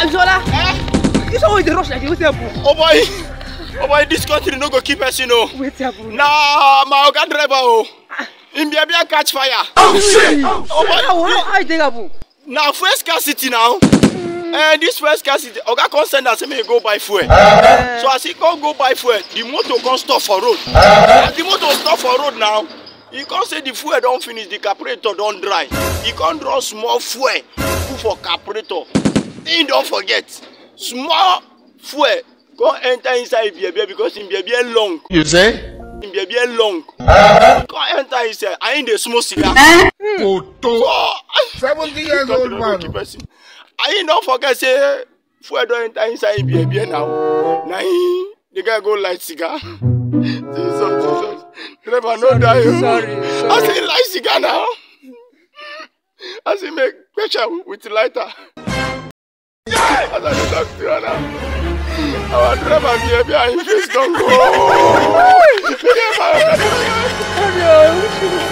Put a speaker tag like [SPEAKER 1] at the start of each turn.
[SPEAKER 1] Zola. This always the rush like you say.
[SPEAKER 2] Oh boy, this country no go keep us, you know.
[SPEAKER 1] Wait here, bro.
[SPEAKER 2] Nah, my oga driver, oh. In Biabia catch fire.
[SPEAKER 1] Oh shit! Oh boy, how you take Abu?
[SPEAKER 2] Now fuel scarcity now. This fuel scarcity, oga come send us say go buy fuel. So as he come go buy fuel, the motor come stop for road. As the motor stop for road now, he come say the fuel don't finish, the carburetor don't dry. He come draw small fuel, put for carburetor. He don't forget, small fuel go enter inside Biabia because in Biabia long.
[SPEAKER 3] You say?
[SPEAKER 2] In Biabia long. Go enter inside. I ain't the small cigar.
[SPEAKER 3] Photo. 70 years old man.
[SPEAKER 2] I ain't don't forget say fuel don't enter inside Biabia now. Now the guy go light cigar. Jesus. Driver no die.
[SPEAKER 1] Sorry.
[SPEAKER 2] I say light cigar now. I say make pressure with lighter. Yeah. As I talk to you now. Our driver Biabia, his face don't go.